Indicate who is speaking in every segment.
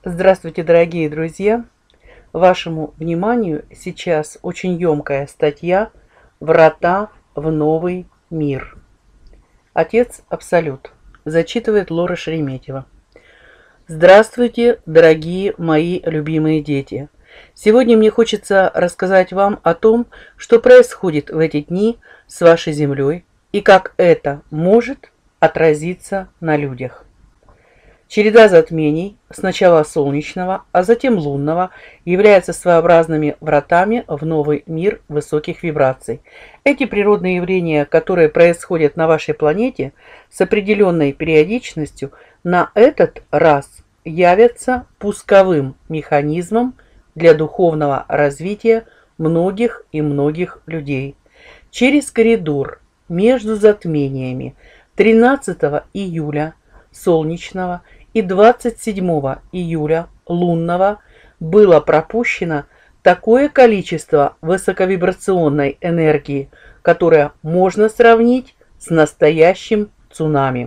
Speaker 1: Здравствуйте, дорогие друзья! Вашему вниманию сейчас очень емкая статья «Врата в новый мир». Отец Абсолют. Зачитывает Лора Шереметьева. Здравствуйте, дорогие мои любимые дети! Сегодня мне хочется рассказать вам о том, что происходит в эти дни с вашей Землей и как это может отразиться на людях. Череда затмений, сначала солнечного, а затем лунного, является своеобразными вратами в новый мир высоких вибраций. Эти природные явления, которые происходят на вашей планете с определенной периодичностью, на этот раз явятся пусковым механизмом для духовного развития многих и многих людей. Через коридор между затмениями 13 июля солнечного и 27 июля лунного было пропущено такое количество высоковибрационной энергии, которое можно сравнить с настоящим цунами.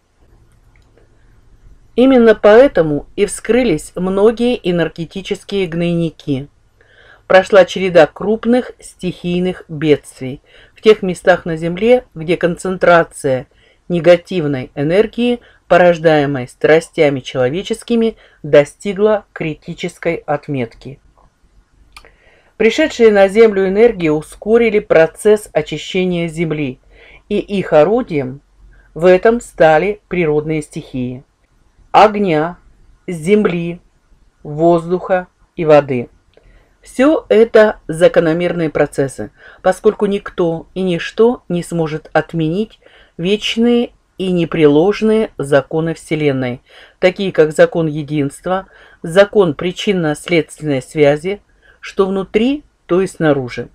Speaker 1: Именно поэтому и вскрылись многие энергетические гнойники. Прошла череда крупных стихийных бедствий в тех местах на Земле, где концентрация негативной энергии, порождаемой страстями человеческими, достигла критической отметки. Пришедшие на Землю энергии ускорили процесс очищения Земли, и их орудием в этом стали природные стихии – огня, земли, воздуха и воды. Все это закономерные процессы, поскольку никто и ничто не сможет отменить вечные и непреложные законы Вселенной, такие как закон единства, закон причинно-следственной связи, что внутри, то и снаружи.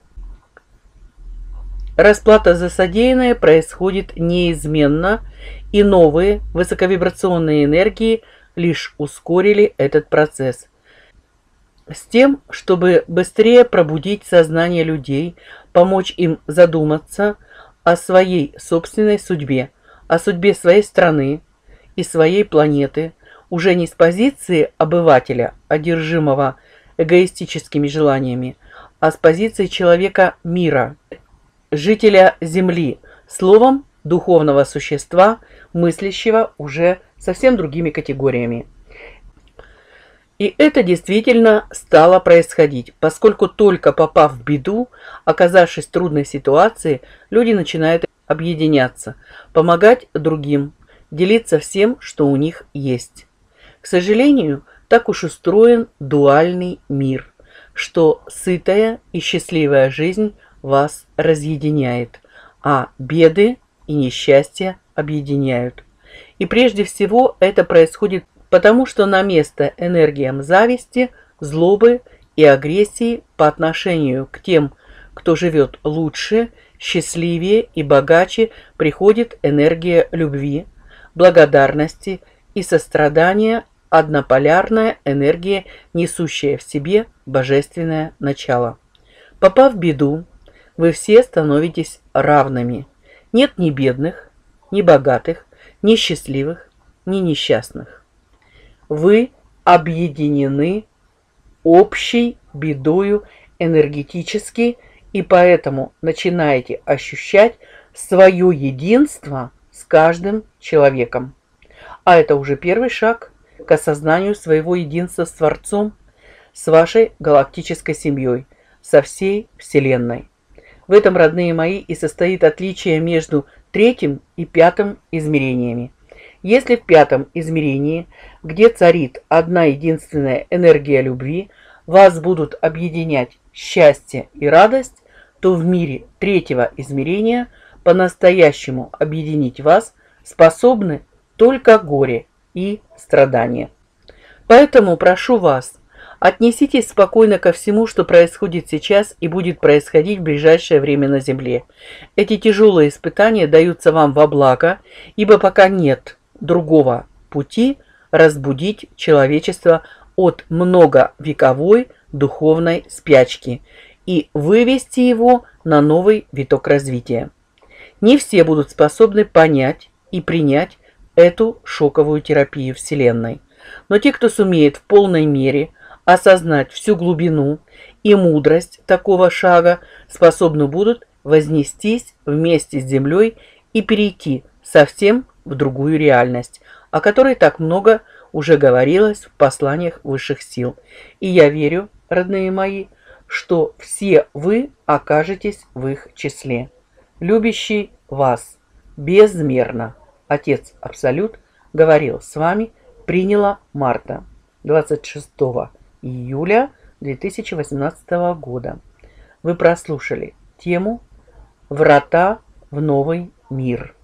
Speaker 1: Расплата за содеянное происходит неизменно, и новые высоковибрационные энергии лишь ускорили этот процесс. С тем, чтобы быстрее пробудить сознание людей, помочь им задуматься о своей собственной судьбе, о судьбе своей страны и своей планеты, уже не с позиции обывателя, одержимого эгоистическими желаниями, а с позиции человека мира, жителя Земли, словом, духовного существа, мыслящего уже совсем другими категориями. И это действительно стало происходить, поскольку только попав в беду, оказавшись в трудной ситуации, люди начинают объединяться, помогать другим, делиться всем, что у них есть. К сожалению, так уж устроен дуальный мир, что сытая и счастливая жизнь вас разъединяет, а беды и несчастья объединяют. И прежде всего это происходит потому, что на место энергиям зависти, злобы и агрессии по отношению к тем, кто живет лучше, счастливее и богаче, приходит энергия любви, благодарности и сострадания, однополярная энергия, несущая в себе божественное начало. Попав в беду, вы все становитесь равными. Нет ни бедных, ни богатых, ни счастливых, ни несчастных. Вы объединены общей бедою энергетически, и поэтому начинаете ощущать свое единство с каждым человеком. А это уже первый шаг к осознанию своего единства с Творцом, с вашей галактической семьей, со всей Вселенной. В этом, родные мои, и состоит отличие между третьим и пятым измерениями. Если в пятом измерении, где царит одна единственная энергия любви, вас будут объединять счастье и радость, то в мире третьего измерения по-настоящему объединить вас способны только горе и страдания. Поэтому прошу вас, отнеситесь спокойно ко всему, что происходит сейчас и будет происходить в ближайшее время на Земле. Эти тяжелые испытания даются вам во благо, ибо пока нет другого пути разбудить человечество от многовековой духовной спячки и вывести его на новый виток развития. Не все будут способны понять и принять эту шоковую терапию Вселенной. Но те, кто сумеет в полной мере осознать всю глубину и мудрость такого шага, способны будут вознестись вместе с землей и перейти совсем в другую реальность, о которой так много уже говорилось в посланиях высших сил. И я верю, родные мои, что все вы окажетесь в их числе. Любящий вас безмерно Отец Абсолют говорил с вами, приняла Марта 26 июля 2018 года. Вы прослушали тему «Врата в новый мир».